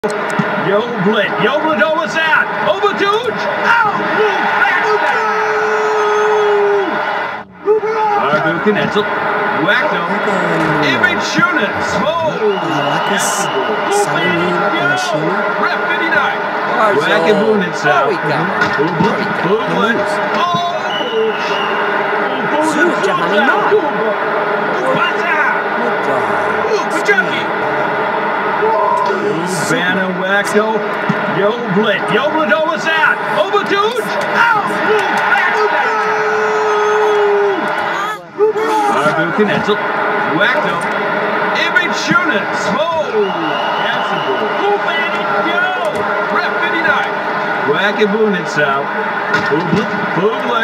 Jo Blit. Jo Blit was that. Over to Arbukin Etzel. Wacto. Image Shunin. Small. Rep 59. Wackaboon itself. Boomlet. Vanna Wacko. Jo Blit. Jo Blit was that. Over to Arbukin Etzel. Wacto. Image Shunin. Small. Rep 59. Wackaboon itself. Boomlet.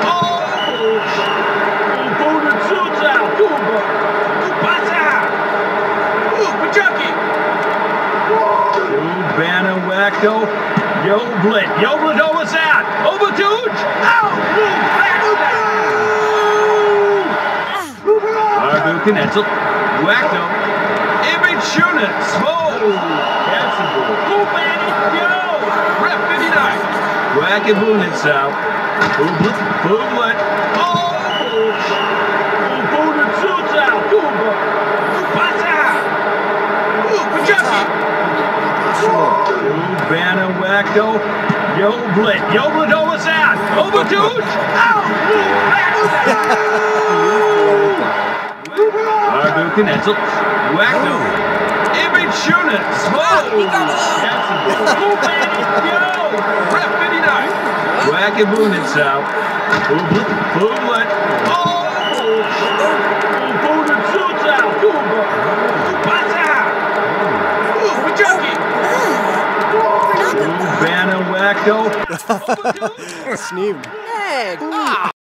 Vanna Wacko. Jo Blit. Jo Blit was that. Over to Arbukin Etzel. Wacto. Image Shunin. Small. Rep 59. Wackaboon itself. Boomlet. Vanna Wacko. Jo Blit. Jo Blit was that. Over to Arbukin Etzel. Wacko. Image Shunin. Small. Rep 59. Wackaboon itself. Boomlet. Vanna Wacko. Sneeved.